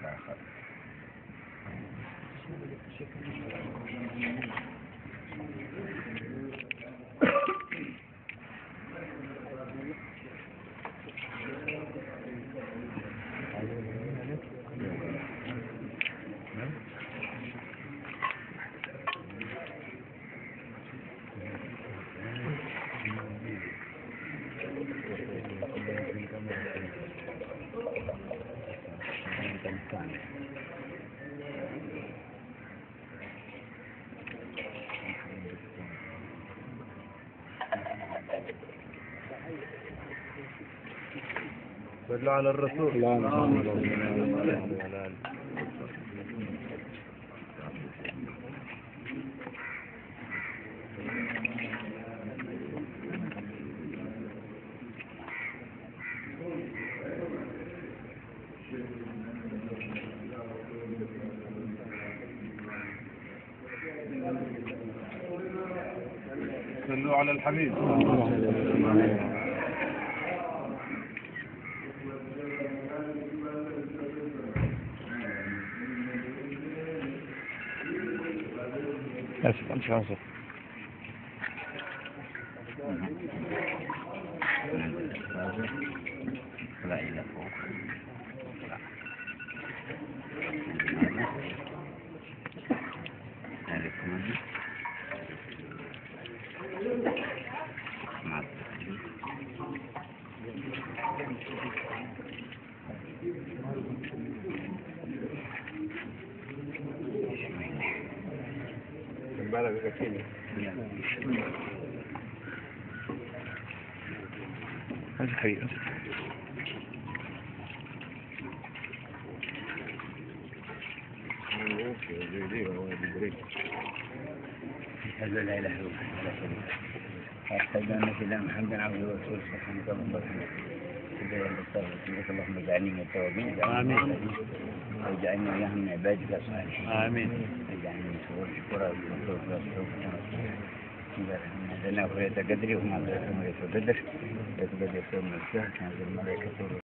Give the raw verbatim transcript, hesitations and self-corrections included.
آخر. صلوا على الرسول. صلوا على الحبيب. آسف أمشي آسف. لا إلى فوق. هذه كمان. مع بالك كثير. هذا حقيقة. هذا لا إله إلا الله. أشهد أن سيدنا محمدا عبده ورسوله سبحانه وتعالى. اللهم اجعلني من التوابين. آمين. واجعلني وإياهم من عبادك الصالحين. آمين. واجعلني من شرور الشكراء ومن شرور الأسرار. لنا وفيت قدري وما لا يتقدر يتقدر يوم الشهر كان الملائكة